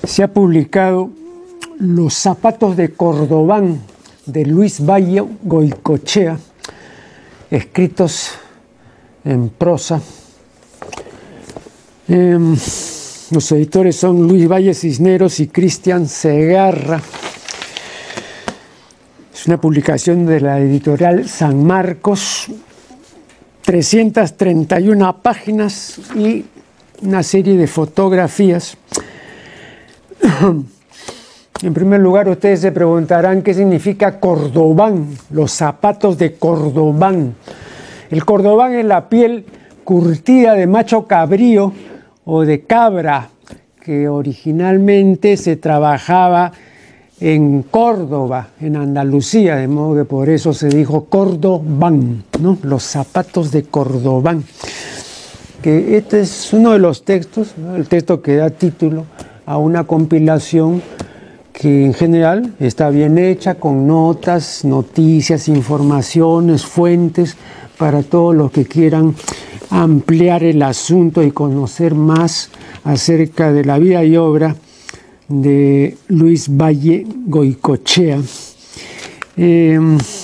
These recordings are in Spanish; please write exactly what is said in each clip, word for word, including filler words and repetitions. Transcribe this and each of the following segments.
se ha publicado Los zapatos de Cordobán, de Luis Valle Goicoechea, escritos en prosa. Eh, los editores son Luis Valle Cisneros y Cristian Segarra. Es una publicación de la editorial San Marcos, trescientas treinta y una páginas y una serie de fotografías. En primer lugar, ustedes se preguntarán qué significa Cordobán, los zapatos de Cordobán. El Cordobán es la piel curtida de macho cabrío o de cabra, que originalmente se trabajaba en Córdoba, en Andalucía, de modo que por eso se dijo Cordobán, ¿no? Los zapatos de Cordobán. Que este es uno de los textos, ¿no? El texto que da título a una compilación que en general está bien hecha, con notas, noticias, informaciones, fuentes, para todos los que quieran ampliar el asunto y conocer más acerca de la vida y obra de Luis Valle Goicoechea. Eh,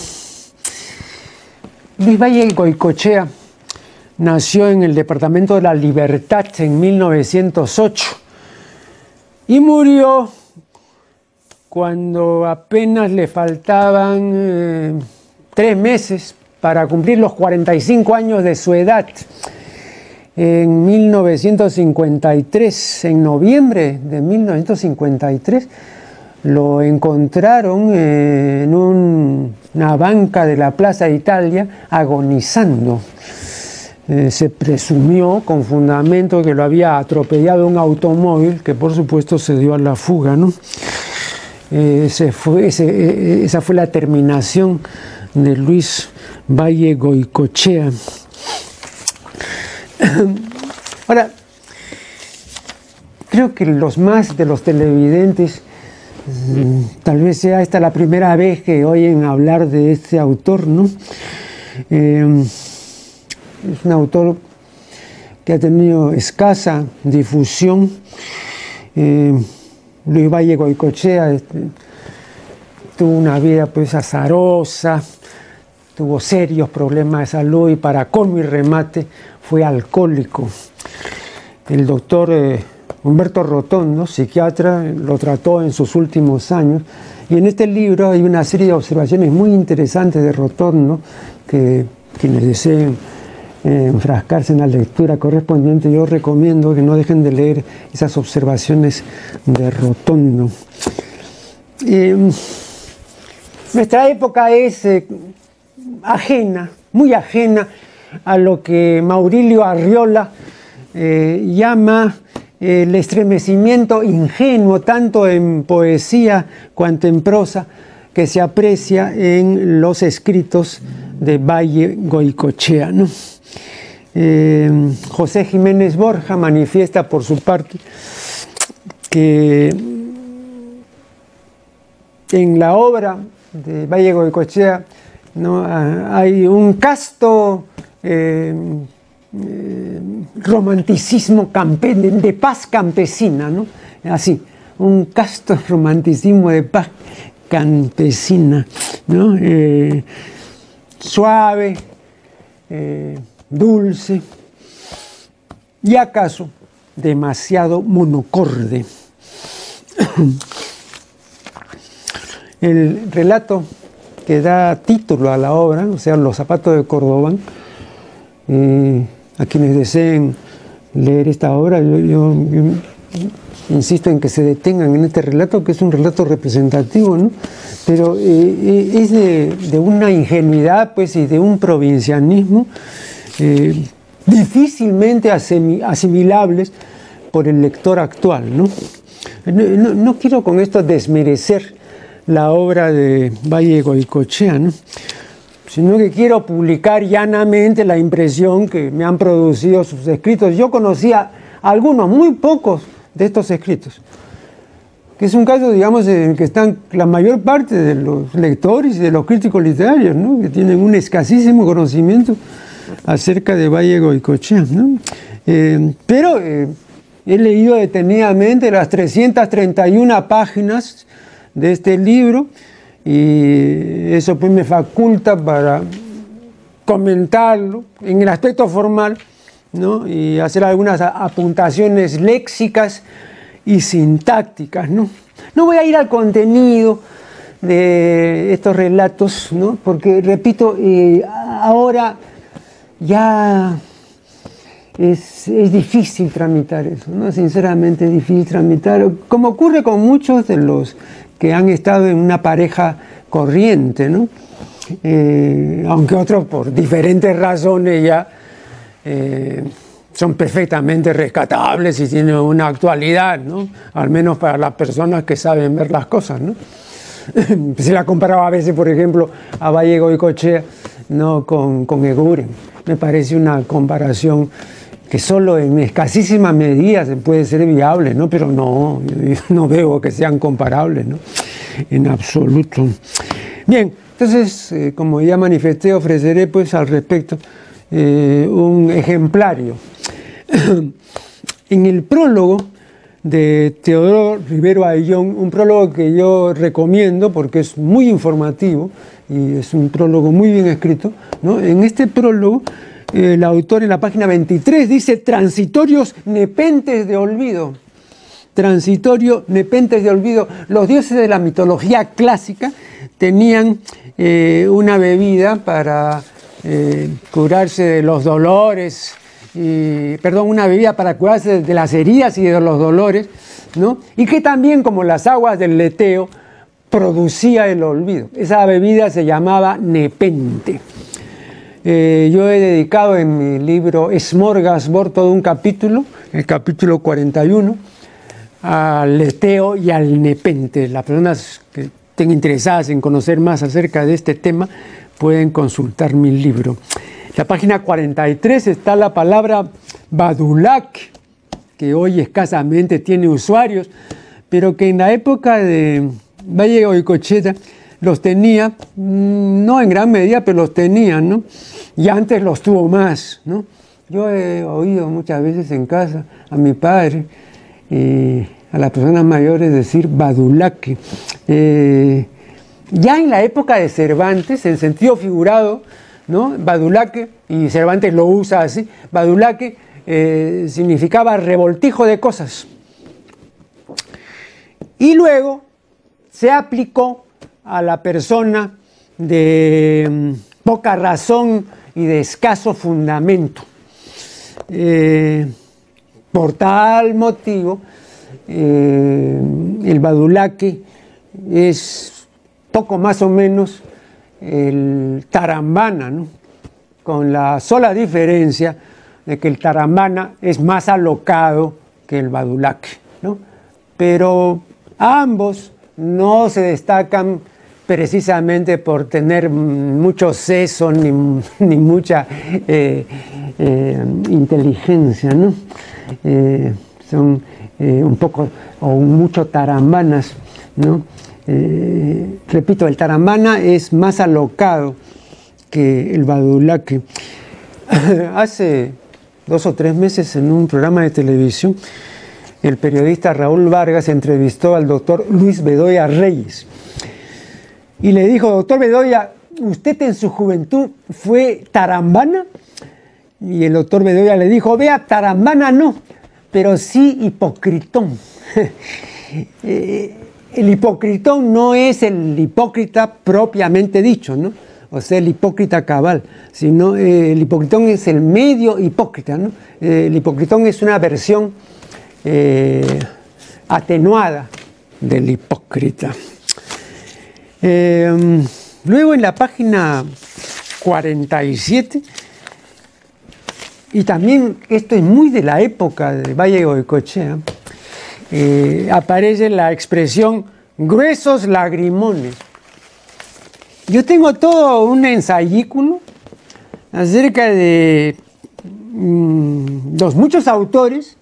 Luis Valle Goicoechea nació en el departamento de La Libertad en mil novecientos ocho y murió cuando apenas le faltaban eh, tres meses para cumplir los cuarenta y cinco años de su edad. En mil novecientos cincuenta y tres, en noviembre de mil novecientos cincuenta y tres, lo encontraron eh, en un, una banca de la Plaza Italia agonizando. Eh, se presumió con fundamento que lo había atropellado un automóvil, que por supuesto se dio a la fuga, ¿no? Eh, ese fue, ese, eh, esa fue la terminación de Luis Valle Goicoechea. Ahora, creo que los más de los televidentes, tal vez sea esta la primera vez que oyen hablar de este autor, ¿no? Eh, es un autor que ha tenido escasa difusión. Eh, Luis Valle Goicoechea este, tuvo una vida pues azarosa, tuvo serios problemas de salud y para colmo y remate fue alcohólico. El doctor eh, Humberto Rotondo, psiquiatra, lo trató en sus últimos años y en este libro hay una serie de observaciones muy interesantes de Rotondo que quienes deseen eh, enfrascarse en la lectura correspondiente, yo recomiendo que no dejen de leer esas observaciones de Rotondo. Eh, nuestra época es eh, ajena, muy ajena a lo que Maurilio Arriola eh, llama eh, el estremecimiento ingenuo, tanto en poesía cuanto en prosa, que se aprecia en los escritos de Valle Goicoechea, ¿no? Eh, José Jiménez Borja manifiesta por su parte que en la obra de Valle Goicoechea, ¿no?, hay un casto eh, eh, romanticismo campe de, de paz campesina, ¿no? Así, un casto romanticismo de paz campesina, ¿no? Eh, suave, eh, dulce y acaso demasiado monocorde. El relato que da título a la obra, o sea, Los zapatos de Cordobán, eh, a quienes deseen leer esta obra, yo, yo, yo insisto en que se detengan en este relato, que es un relato representativo, ¿no? Pero eh, es de, de una ingenuidad, pues, y de un provincianismo eh, difícilmente asimilables por el lector actual, ¿no? No, no, no quiero con esto desmerecer la obra de Valle Goicoechea, ¿no?, sino que quiero publicar llanamente la impresión que me han producido sus escritos. Yo conocía algunos, muy pocos de estos escritos, que es un caso, digamos, en el que están la mayor parte de los lectores y de los críticos literarios, ¿no?, que tienen un escasísimo conocimiento acerca de Valle Goicoechea, ¿no? Eh, pero eh, he leído detenidamente las trescientas treinta y una páginas de este libro y eso pues me faculta para comentarlo en el aspecto formal, ¿no? Y hacer algunas apuntaciones léxicas y sintácticas, ¿no? No voy a ir al contenido de estos relatos, ¿no? Porque, repito, eh, ahora ya es, es difícil tramitar eso, ¿no? Sinceramente es difícil tramitar, como ocurre con muchos de los que han estado en una pareja corriente, ¿no? Eh, aunque otros por diferentes razones ya eh, son perfectamente rescatables y tienen una actualidad, ¿no? Al menos para las personas que saben ver las cosas, ¿no? Se la comparaba a veces, por ejemplo, a Valle Goicoechea, ¿no? con, con Eguren. Me parece una comparación que solo en escasísima medida se puede ser viable, ¿no? Pero no, yo no veo que sean comparables, ¿no? En absoluto. Bien, entonces, eh, como ya manifesté, ofreceré pues al respecto eh, un ejemplario. En el prólogo de Teodoro Rivero Ayllón, un prólogo que yo recomiendo porque es muy informativo y es un prólogo muy bien escrito, ¿no? En este prólogo, eh, el autor en la página veintitrés dice: transitorios nepentes de olvido. Transitorio, nepentes de olvido. Los dioses de la mitología clásica tenían eh, una bebida para eh, curarse de los dolores, y, perdón, una bebida para curarse de las heridas y de los dolores, ¿no? Y que también, como las aguas del Leteo, producía el olvido. Esa bebida se llamaba nepente. Eh, yo he dedicado en mi libro Smorgasbord todo un capítulo, el capítulo cuarenta y uno, al leteo y al nepente. Las personas que estén interesadas en conocer más acerca de este tema pueden consultar mi libro. En la página cuarenta y tres está la palabra badulac, que hoy escasamente tiene usuarios, pero que en la época de Valle Goicoechea los tenía, no en gran medida, pero los tenían, ¿no? Y antes los tuvo más, ¿no? Yo he oído muchas veces en casa a mi padre y a las personas mayores decir badulaque. Eh, ya en la época de Cervantes, en sentido figurado, ¿no? Badulaque, y Cervantes lo usa así, badulaque eh, significaba revoltijo de cosas. Y luego se aplicó a la persona de um, poca razón y de escaso fundamento. Eh, por tal motivo, eh, el badulaque es poco más o menos el tarambana, ¿no? Con la sola diferencia de que el tarambana es más alocado que el badulaque, ¿no? Pero ambos no se destacan precisamente por tener mucho seso ni, ni mucha eh, eh, inteligencia, ¿no? Eh, son eh, un poco o mucho tarambanas, ¿no? Eh, repito, el tarambana es más alocado que el badulaque. Hace dos o tres meses en un programa de televisión, el periodista Raúl Vargas entrevistó al doctor Luis Bedoya Reyes y le dijo: doctor Bedoya, ¿usted en su juventud fue tarambana? Y el doctor Bedoya le dijo: vea, tarambana no, pero sí hipocritón. El hipocritón no es el hipócrita propiamente dicho, ¿no? O sea, el hipócrita cabal, sino eh, el hipocritón es el medio hipócrita, ¿no? Eh, el hipocritón es una versión eh, atenuada del hipócrita. Eh, luego en la página cuarenta y siete, y también esto es muy de la época de Valle Goicoechea, eh, aparece la expresión gruesos lagrimones. Yo tengo todo un ensayículo acerca de mmm, los muchos autores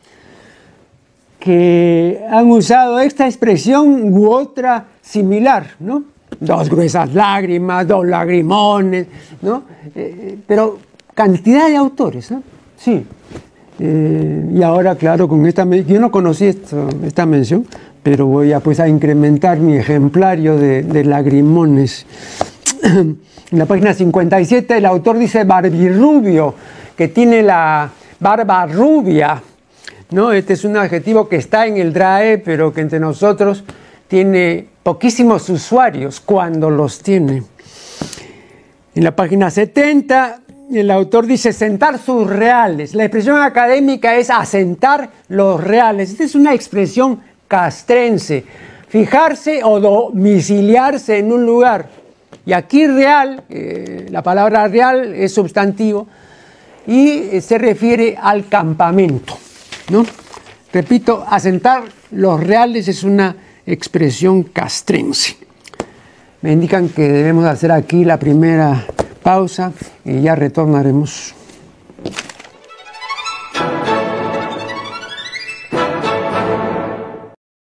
que han usado esta expresión u otra similar, ¿no? Dos gruesas lágrimas, dos lagrimones, ¿no? Eh, pero cantidad de autores, ¿no? Sí. Eh, y ahora, claro, con esta yo no conocí esto, esta mención, pero voy a, pues, a incrementar mi ejemplario de, de lagrimones. En la página cincuenta y siete el autor dice barbirrubio, que tiene la barba rubia, ¿no? Este es un adjetivo que está en el D R A E, pero que entre nosotros tiene poquísimos usuarios cuando los tiene. En la página setenta el autor dice sentar sus reales. La expresión académica es asentar los reales. Esta es una expresión castrense. Fijarse o domiciliarse en un lugar. Y aquí real, eh, la palabra real es sustantivo y eh, se refiere al campamento, ¿no? Repito, asentar los reales es una expresión castrense. Me indican que debemos hacer aquí la primera pausa y ya retornaremos.